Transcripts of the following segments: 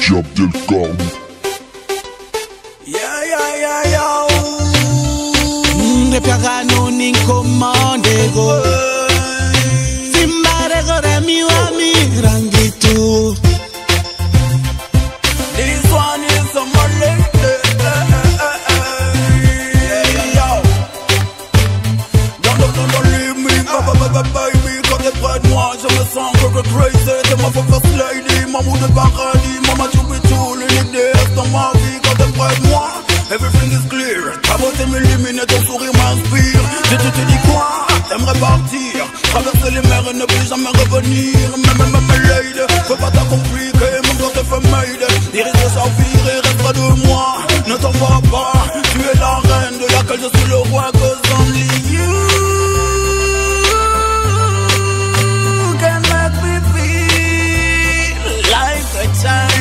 Diab del Corn. De piagano nin comandego Simbare gore mi wa mi rangitu. This one is a Malay. Don't leave me, baby. Quand t'es près de moi, je me sens que crazy. T'es ma first lady, maman de paradis. Maman, tu peux tout, l'unique déesse dans ma vie. Quand t'es près de moi, everything is clear. Ta beauté m'illumine et ton sourire m'inspire. Je te dis quoi? T'aimerais partir, traverser les mers et ne plus jamais revenir. Même lady, faut pas t'accompliquer, mon corps te fait maid. Iris de saphir et reste près de moi. Ne t'en va pas, tu es la reine de laquelle je suis le roi. Cause only you can make me feel like a child.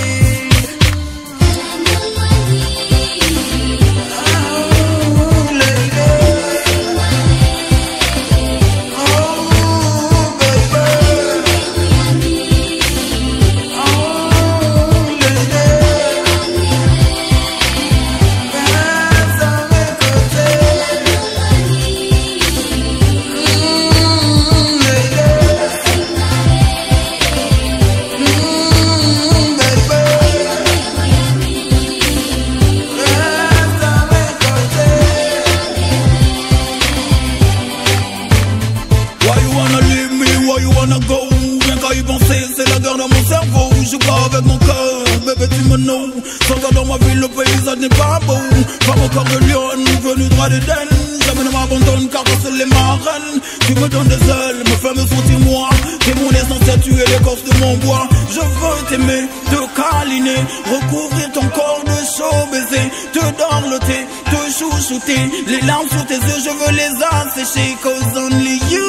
C'est la guerre dans mon cerveau, je joue pas avec mon cœur, bébé tu me know. Sans toi dans ma ville, le paysage n'est pas beau. Pas mon corps de lion, venu droit d'Éden. Jamais ne m'abandonne car c'est les marraines. Tu me donnes des ailes, me fais me sentir moi. T'es mon essentiel, tu es l'écorce de mon bois. Je veux t'aimer, te câliner, recouvrir ton corps de chaud baiser, te dorloter, te chouchouter. Les larmes sur tes yeux, je veux les assécher. Cause only you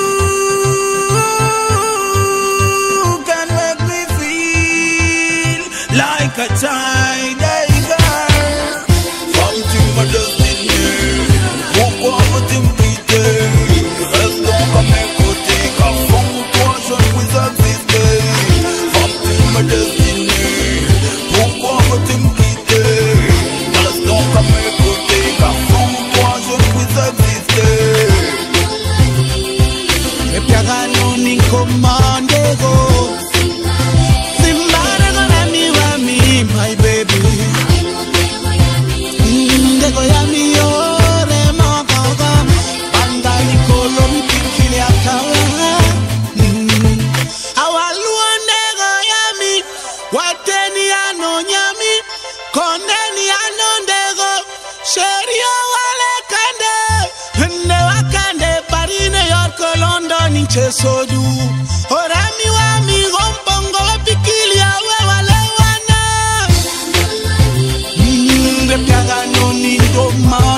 like a child, hey girl. Femme, tu m'as destiné. Pourquoi veux-tu me quitter? Reste donc à mes côtés, car sans toi je ne puis exister. Femme, tu m'as destiné. Pourquoi veux-tu me quitter? Reste donc à mes côtés, car sans toi je ne puis exister. E piagano nin comandego my baby, ndego ya mi ore makaga, bandali kolom kikili akawa. Awaluo ndego ya mi, wateni ano nyami, kondeni ano ndego, sherio wale kande, nde wakande parine yorko London inche sodu. Orami wa mi gompongo pikili awe wale. Piagano ni do ma